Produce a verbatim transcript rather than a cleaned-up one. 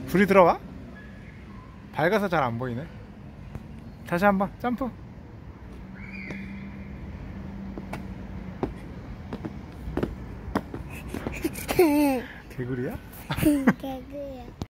불이 들어와? 밝아서 잘 안 보이네. 다시 한번 점프. 개구리야? 개구리야.